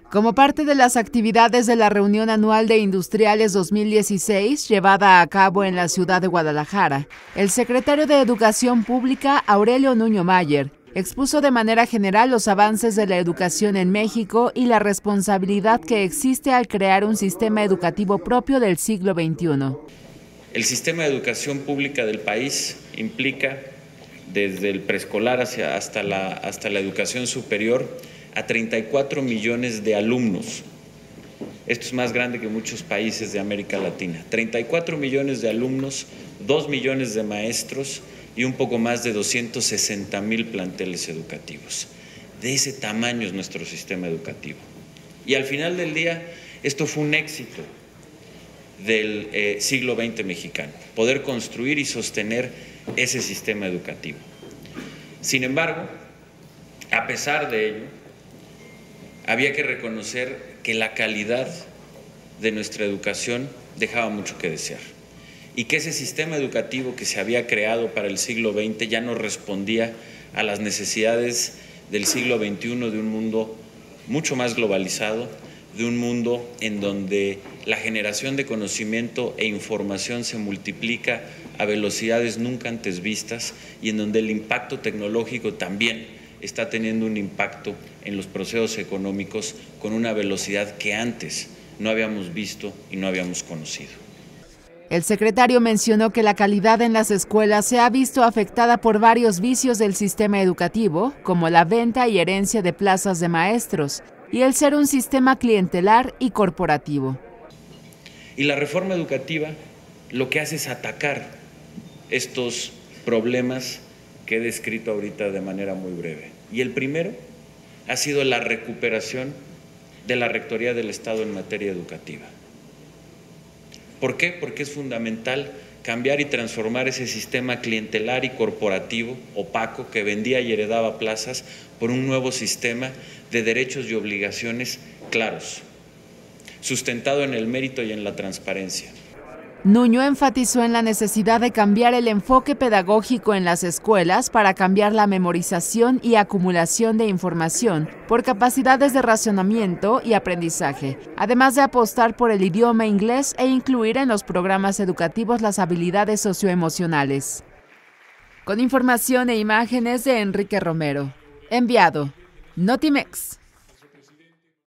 Como parte de las actividades de la Reunión Anual de Industriales 2016, llevada a cabo en la ciudad de Guadalajara, el secretario de Educación Pública, Aurelio Nuño Mayer, expuso de manera general los avances de la educación en México y la responsabilidad que existe al crear un sistema educativo propio del siglo XXI. El sistema de educación pública del país implica, desde el preescolar hasta la educación superior, a 34 millones de alumnos. Esto es más grande que muchos países de América Latina. 34 millones de alumnos, 2 millones de maestros y un poco más de 260,000 planteles educativos. De ese tamaño es nuestro sistema educativo. Y al final del día, esto fue un éxito del siglo XX mexicano, poder construir y sostener ese sistema educativo. Sin embargo, a pesar de ello, había que reconocer que la calidad de nuestra educación dejaba mucho que desear y que ese sistema educativo que se había creado para el siglo XX ya no respondía a las necesidades del siglo XXI, de un mundo mucho más globalizado, de un mundo en donde la generación de conocimiento e información se multiplica a velocidades nunca antes vistas y en donde el impacto tecnológico también está teniendo un impacto en los procesos económicos con una velocidad que antes no habíamos visto y no habíamos conocido. El secretario mencionó que la calidad en las escuelas se ha visto afectada por varios vicios del sistema educativo, como la venta y herencia de plazas de maestros, y el ser un sistema clientelar y corporativo. Y la reforma educativa lo que hace es atacar estos problemas que he descrito ahorita de manera muy breve. Y el primero ha sido la recuperación de la Rectoría del Estado en materia educativa. ¿Por qué? Porque es fundamental cambiar y transformar ese sistema clientelar y corporativo opaco que vendía y heredaba plazas por un nuevo sistema de derechos y obligaciones claros, sustentado en el mérito y en la transparencia. Nuño enfatizó en la necesidad de cambiar el enfoque pedagógico en las escuelas para cambiar la memorización y acumulación de información por capacidades de razonamiento y aprendizaje, además de apostar por el idioma inglés e incluir en los programas educativos las habilidades socioemocionales. Con información e imágenes de Enrique Romero. Enviado, Notimex.